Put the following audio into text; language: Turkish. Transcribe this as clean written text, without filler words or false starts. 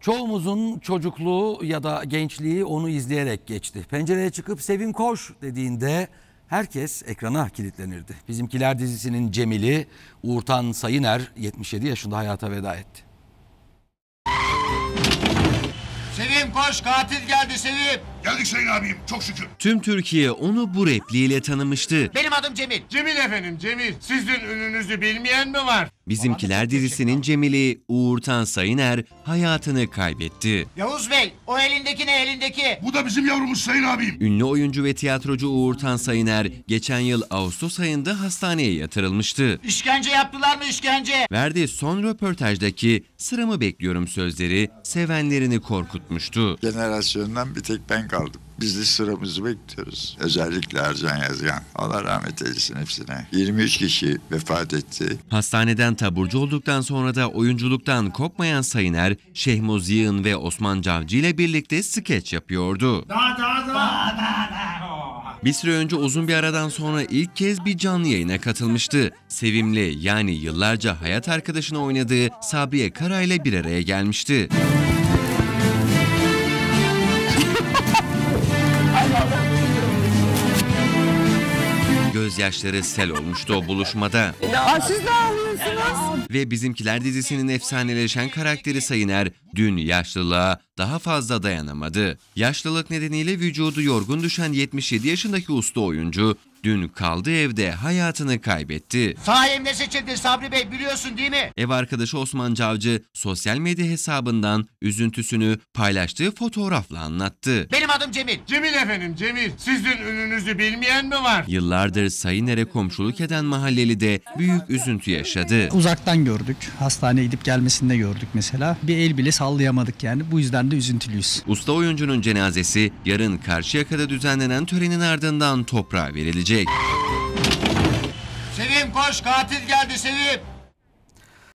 Çoğumuzun çocukluğu ya da gençliği onu izleyerek geçti. Pencereye çıkıp "Sevim koş" dediğinde herkes ekrana kilitlenirdi. Bizimkiler dizisinin Cemil'i Uğurtan Sayıner 77 yaşında hayata veda etti. Sevim koş, katil geldi Sevim. Geldik Sayın abim, çok şükür. Tüm Türkiye onu bu repliğiyle tanımıştı. Benim adım Cemil. Cemil efendim, Cemil. Sizin ününüzü bilmeyen mi var? Bizimkiler dizisinin Cemil'i Uğurtan Sayıner hayatını kaybetti. Yavuz Bey, o elindeki ne elindeki? Bu da bizim yavrumuz Sayın abim. Ünlü oyuncu ve tiyatrocu Uğurtan Sayıner geçen yıl Ağustos ayında hastaneye yatırılmıştı. İşkence yaptılar mı işkence? Verdiği son röportajdaki "sıramı bekliyorum" sözleri sevenlerini korkutmuştu. Jenerasyondan bir tek ben kaldım. Biz de sıramızı bekliyoruz. Özellikle Ercan Yazgan. Allah rahmet eylesin hepsine. 23 kişi vefat etti. Hastaneden taburcu olduktan sonra da oyunculuktan kopmayan Sayıner, Şehmuz Yığın ve Osman Cavcı ile birlikte skeç yapıyordu. Bir süre önce uzun bir aradan sonra ilk kez bir canlı yayına katılmıştı. Sevimli, yani yıllarca hayat arkadaşını oynadığı Sabriye Kara ile bir araya gelmişti. Gözyaşları sel olmuştu o buluşmada. Siz de ağlıyorsunuz. Ve Bizimkiler dizisinin efsaneleşen karakteri Sayıner dün yaşlılığa daha fazla dayanamadı. Yaşlılık nedeniyle vücudu yorgun düşen 77 yaşındaki usta oyuncu dün kaldığı evde hayatını kaybetti. Sayemde seçildin Sabri Bey, biliyorsun değil mi? Ev arkadaşı Osman Cavcı sosyal medya hesabından üzüntüsünü paylaştığı fotoğrafla anlattı. Benim adım Cemil. Cemil efendim, Cemil. Sizin ününüzü bilmeyen mi var? Yıllardır Sayıner'e komşuluk eden mahalleli de büyük üzüntü yaşadı. Uzaktan gördük. Hastaneye gidip gelmesinde gördük mesela. Bir el bile sallayamadık yani. Bu yüzden de üzüntülüyüz. Usta oyuncunun cenazesi yarın Karşıyaka'da düzenlenen törenin ardından toprağa verilecek. Sevim koş, katil geldi Sevim.